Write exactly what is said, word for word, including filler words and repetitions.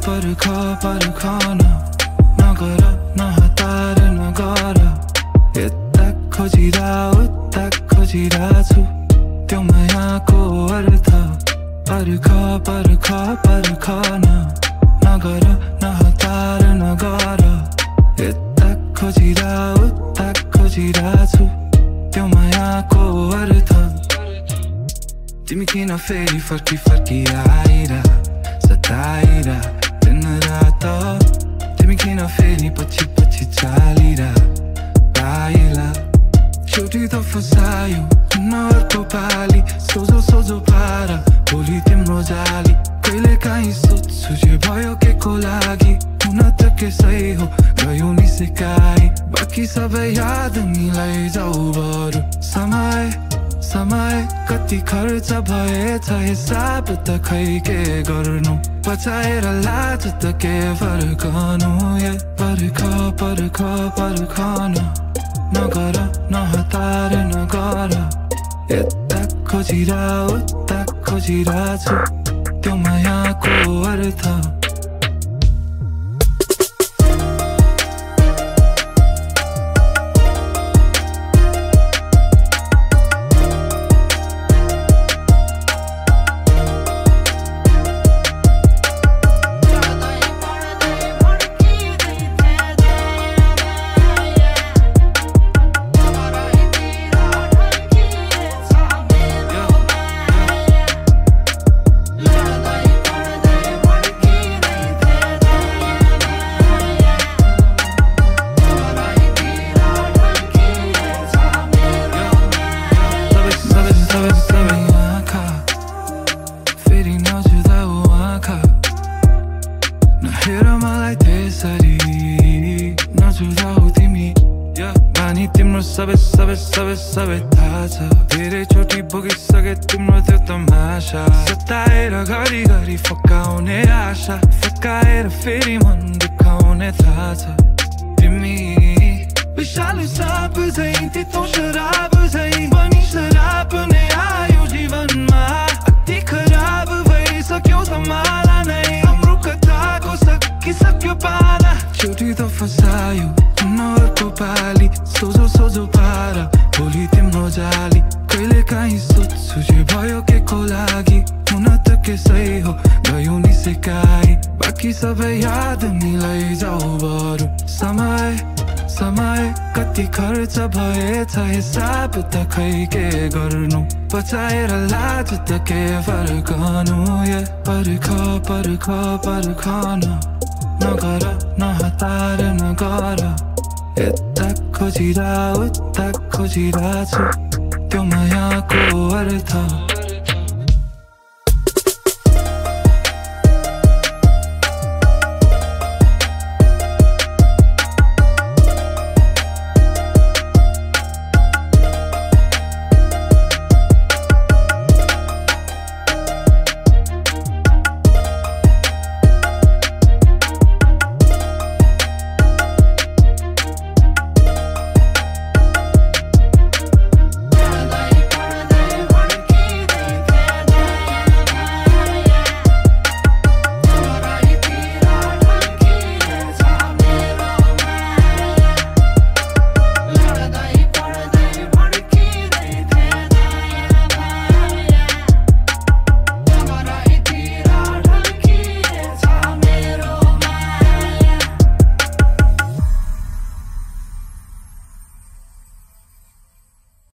पर्ख पर्खन नगर नहतार नगर यता खोजिरा उता खोजिरा छु त्यो मायाको अर्थ पर्ख पर्ख पर्खन नगर नहतार नगर यता खोजिरा उता खोजिरा छु त्यो मायाको अर्थ तिमी किन फेरि फर्की फर्की आइरा सताइरा दिन रात तिमी किन फेरि पछि पछि चालिरा पाइला छुटी त फसायो न अर्को पाली सोझो सोझो पारा भोलि तिम्रो जाली कहिले काहीँ सोध्छु जे भयो के को लागि हुन त के सही हो गयो नि सिकाइ बाँकी सबै याद मिलाई जाऊ बरु समय समय कति खर्च भएछ हिसाब त खै के गर्नु बचाएर लाज त के फर्कनु ए पर्ख पर्ख पर्खन नगर नहतार नगर यता खोजिरा उता खोजिरा छु त्यो मायाको अर्थ हेर मलाई त्यसरी नजुझाउ तिमी बानी तिम्रो सबै सबै सबै सबै थाहा छ धेरै चोटि भोगिसके तिम्रो त्यो तमासा सताएर घरि घरि फकाउने आशा फकाएर फेरि मन दुखाउने थाहा छ तिमी विषालु साप झै तितो शराब झै पनि शराब नै आयो जीवनमा अति खराब भइसक्यो त माला नै हाम्रो कथाको सकिसक्यो पाला छुटी त फसायो न अर्को पाली सोझो सोझो पारा भोलि तिम्रो जाली कहिले काहीँ सोध्छु जे भयो के को लागि हुन त के सही हो गयो नि सिकाइ बाँकी सबै याद मिलाई जाऊ बरु समय समय कति खर्च भएछ हिसाब त खै के गर्नु बचाएर लाज त के फर्कनु ए पर्ख पर्ख पर्खन नगर नहतार नगर यता खोजिरा उता खोजिरा छु त्यो मायाको अर्थ